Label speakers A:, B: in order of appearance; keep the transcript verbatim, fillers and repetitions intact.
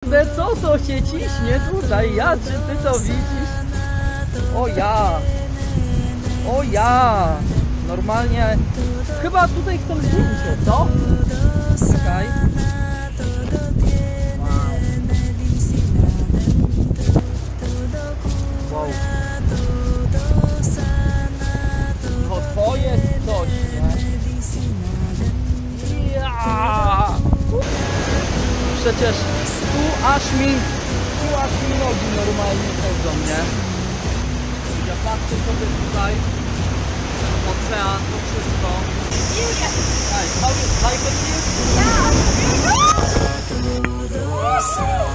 A: kurde, co to się ciśnie tutaj? Ja, czy ty to widzisz? O ja! O ja! Normalnie... Chyba tutaj chcę zdjęcie, co? Czekaj. Wow. No to jest coś, nie? Ja! Przecież tu aż mi, tu aż mi nogi normalnie chodzą, nie? Ja patrzę sobie tutaj, ocean, to wszystko. Hey, how, how you feel?
B: Yeah.